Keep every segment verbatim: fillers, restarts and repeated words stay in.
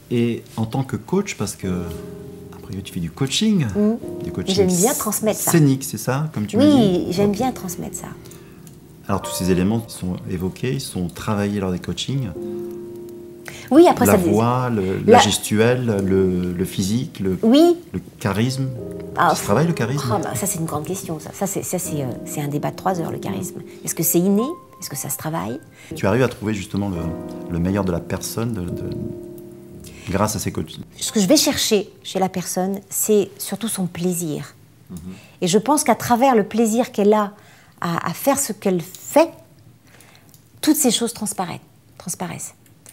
Et en tant que coach, parce que après tu fais du coaching, mmh. du coaching j'aime bien transmettre ça. Scénique, c'est ça, comme tu oui, me dis. Oui, j'aime okay. bien transmettre ça. Alors tous ces éléments sont évoqués, ils sont travaillés lors des coachings. Oui, après la ça. voix, le, la... la gestuelle, le, le physique, le, oui. le charisme. Ah, ça se travaille le charisme. Oh, bah, ça c'est une grande question. Ça, ça c'est c'est euh, un débat de trois heures le charisme. Est-ce que c'est inné? Est-ce que ça se travaille? Tu arrives à trouver justement le, le meilleur de la personne de, de, grâce à ces coachings. Ce que je vais chercher chez la personne, c'est surtout son plaisir. Mm-hmm. Et je pense qu'à travers le plaisir qu'elle a à, à faire ce qu'elle fait, toutes ces choses transparaissent. transparaissent.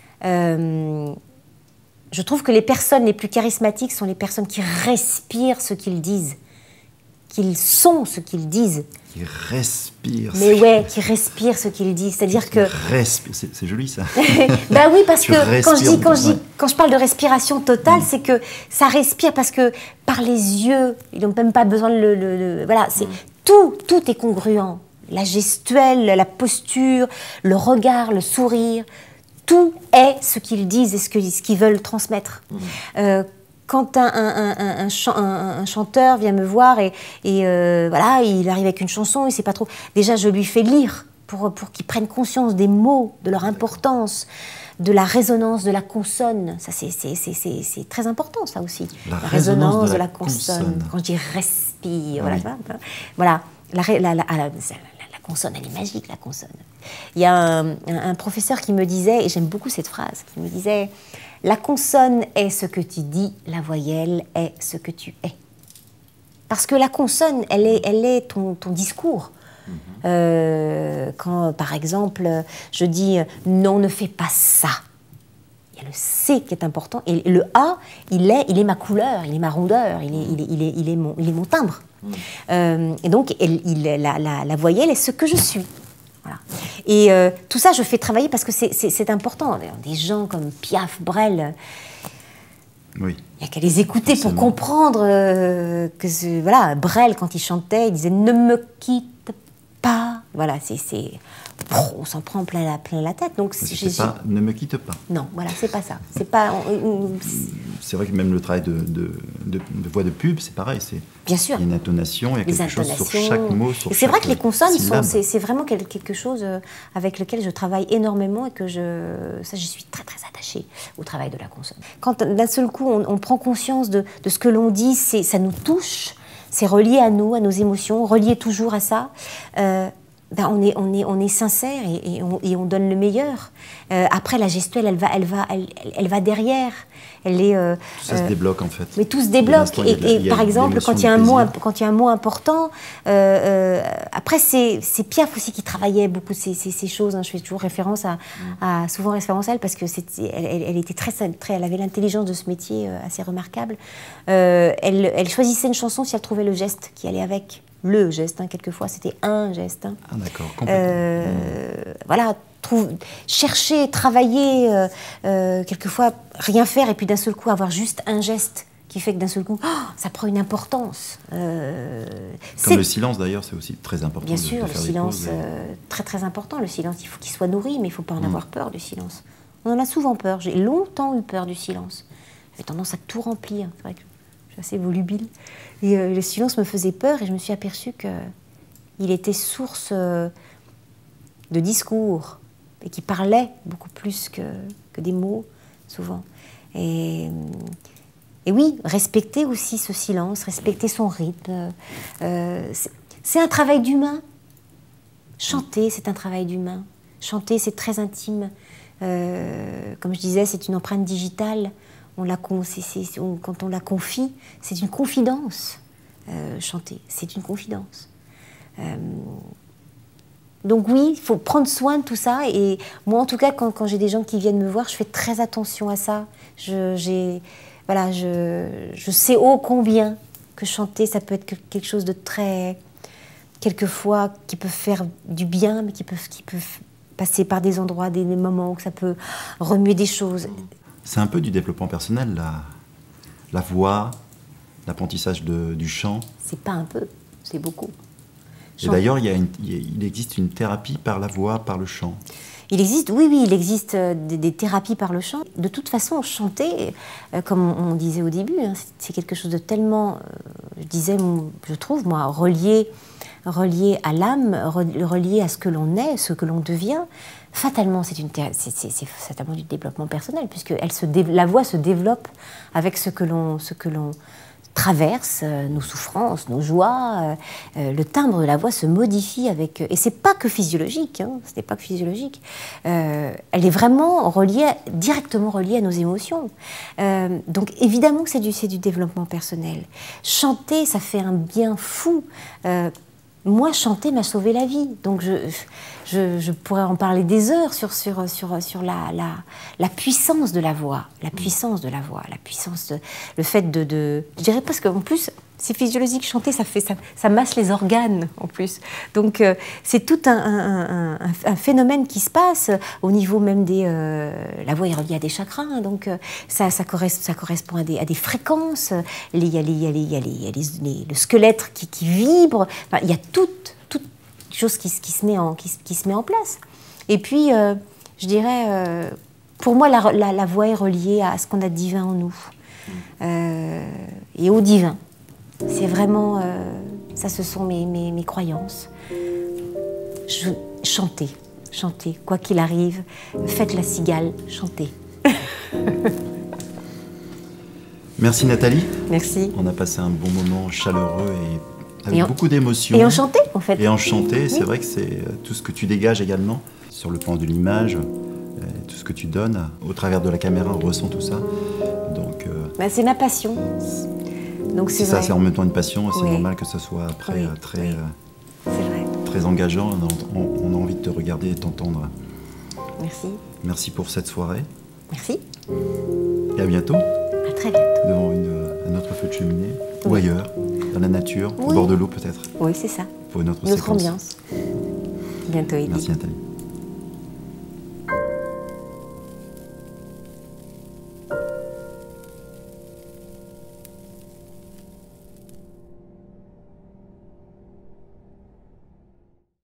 Euh, je trouve que les personnes les plus charismatiques sont les personnes qui respirent ce qu'ils disent, qu'ils sont ce qu'ils disent. Qui respirent. Mais ouais, qui respirent ce qu'ils disent. C'est-à-dire que. C'est joli ça. Bah oui, parce tu que quand je, dis, quand, je dis, quand je parle de respiration totale, mmh. c'est que ça respire parce que par les yeux, ils n'ont même pas besoin de le. le, le voilà, c'est mmh. tout, tout est congruent. La gestuelle, la posture, le regard, le sourire. Tout est ce qu'ils disent et ce qu'ils ce qu'ils veulent transmettre. Mmh. Euh, quand un, un, un, un, chan, un, un chanteur vient me voir et, et euh, voilà, il arrive avec une chanson, il sait pas trop. Déjà, je lui fais lire pour, pour qu'il prenne conscience des mots, de leur importance, de la résonance de la consonne. Ça, c'est très important, ça aussi. La, la résonance, résonance de, de la, la consonne. consonne. Quand je dis respire, oui. voilà. Voilà. La, la, la, la, la, la consonne, elle est magique, la consonne. Il y a un, un, un professeur qui me disait, et j'aime beaucoup cette phrase, qui me disait « La consonne est ce que tu dis, la voyelle est ce que tu es. » Parce que la consonne, elle est, elle est ton, ton discours. Mm-hmm. euh, quand, par exemple, je dis « Non, ne fais pas ça », il y a le C qui est important, et le A, il est, il est ma couleur, il est ma rondeur, il est, il est, il est, il est, mon, il est mon timbre. Mm. Euh, et donc, il, il, la, la, la voyelle est ce que je suis. Voilà. Et euh, tout ça, je fais travailler parce que c'est important. Des gens comme Piaf, Brel, oui. il n'y a qu'à les écouter pour comprendre euh, que voilà, Brel, quand il chantait, il disait « Ne me quitte pas ». Voilà, c'est... On s'en prend plein la, plein la tête. Donc c'est pas « Ne me quitte pas ». Non, voilà, c'est pas ça. C'est pas. C'est vrai que même le travail de, de, de, de voix de pub, c'est pareil. Bien sûr. Il y a une intonation, il y a quelque chose sur chaque mot, sur C'est vrai que les consonnes, c'est vraiment quelque chose avec lequel je travaille énormément et que je, ça, j'y suis très très attachée au travail de la consonne. Quand d'un seul coup, on, on prend conscience de, de ce que l'on dit, ça nous touche, c'est relié à nous, à nos émotions, relié toujours à ça. Euh, Ben on, est, on, est, on est sincère et, et, on, et on donne le meilleur. Euh, après, la gestuelle, elle va, elle va, elle, elle va derrière. Elle est, euh, tout ça euh, se débloque, en fait. Mais tout se débloque. Et, et, et par exemple, quand il y a un mot, quand il y a un mot important, euh, euh, après, c'est Piaf aussi qui travaillait beaucoup de ces, ces, ces choses. Hein. Je fais toujours référence à, à souvent référence à elle parce que elle, elle, elle était très, très, elle avait l'intelligence de ce métier euh, assez remarquable. Euh, elle, elle choisissait une chanson si elle trouvait le geste qui allait avec. Le geste, hein, quelquefois, c'était un geste. Hein. Ah d'accord, complètement. Euh, mmh. Voilà, trouve, chercher, travailler, euh, euh, quelquefois rien faire et puis d'un seul coup avoir juste un geste qui fait que d'un seul coup, oh, ça prend une importance. Euh, Comme le silence d'ailleurs, c'est aussi très important. Bien de, sûr, de le faire silence, des pauses, euh, très très important. Le silence, il faut qu'il soit nourri, mais il ne faut pas en mmh. avoir peur du silence. On en a souvent peur. J'ai longtemps eu peur du silence. J'avais tendance à tout remplir. C'est vrai que je suis assez volubile. Et euh, le silence me faisait peur et je me suis aperçue qu'il était source euh, de discours et qui parlait beaucoup plus que, que des mots, souvent. Et, et oui, respecter aussi ce silence, respecter son rythme. Euh, c'est un travail d'humain. Chanter, c'est un travail d'humain. Chanter, c'est très intime. Euh, comme je disais, c'est une empreinte digitale. On la, c est, c est, on, quand on la confie, c'est une confidence. Euh, chanter, c'est une confidence. Euh, donc oui, il faut prendre soin de tout ça. Et moi, en tout cas, quand, quand j'ai des gens qui viennent me voir, je fais très attention à ça. Je, j'ai, voilà, je, je sais ô combien que chanter, ça peut être quelque chose de très... Quelquefois, qui peut faire du bien, mais qui peut, qui peut passer par des endroits, des, des moments où ça peut remuer des choses. C'est un peu du développement personnel, la, la voix, l'apprentissage du chant. C'est pas un peu, c'est beaucoup. Et d'ailleurs, il, il existe une thérapie par la voix, par le chant. Il existe, oui, oui, il existe euh, des, des thérapies par le chant. De toute façon, chanter, euh, comme on, on disait au début, hein, c'est quelque chose de tellement, euh, je disais, je trouve, moi, relié, relié à l'âme, relié à ce que l'on est, ce que l'on devient. Fatalement, c'est fatalement du développement personnel, puisque elle se dé, la voix se développe avec ce que l'on traverse, euh, nos souffrances, nos joies. Euh, euh, le timbre de la voix se modifie avec... Et c'est pas que physiologique, hein, ce n'est pas que physiologique. Euh, elle est vraiment reliée, directement reliée à nos émotions. Euh, donc évidemment que c'est du, c'est du développement personnel. Chanter, ça fait un bien fou. Euh, Moi, chanter m'a sauvé la vie, donc je, je, je pourrais en parler des heures sur, sur, sur, sur la, la, la puissance de la voix, la puissance de la voix, la puissance de, le fait de, de je dirais parce qu'en plus, c'est physiologique, chanter, ça, fait, ça, ça masse les organes en plus. Donc euh, c'est tout un, un, un, un phénomène qui se passe au niveau même des... Euh, la voix est reliée à des chakras, hein, donc euh, ça, ça, correspond, ça correspond à des, à des fréquences. Il y a, les, il y a, les, il y a, les, il y a les, les, le squelette qui, qui vibre. Enfin, il y a toute, toute chose qui, qui, se met en, qui, qui se met en place. Et puis, euh, je dirais, euh, pour moi, la, la, la voix est reliée à ce qu'on a de divin en nous euh, et au divin. C'est vraiment, euh, ça ce sont mes, mes, mes croyances. Je, chantez, chantez, quoi qu'il arrive, faites la cigale, chantez. Merci Nathalie. Merci. On a passé un bon moment chaleureux et avec et en, beaucoup d'émotions. Et enchanté en fait. Et enchanté, oui. C'est vrai que c'est tout ce que tu dégages également sur le plan de l'image, tout ce que tu donnes au travers de la caméra, on ressent tout ça. Donc, euh, bah, c'est ma passion. Donc c'est ça, c'est en même temps une passion, c'est oui. normal que ce soit après oui. très, oui. euh, très engageant. On a, on a envie de te regarder et t'entendre. Merci. Merci pour cette soirée. Merci. Et à bientôt. À très bientôt. Devant une, un autre feu de cheminée, oui. Ou ailleurs, dans la nature, oui. Au bord de l'eau peut-être. Oui, c'est ça. Pour une autre Notre séquence. ambiance. Bientôt, Eddy. Merci Nathalie.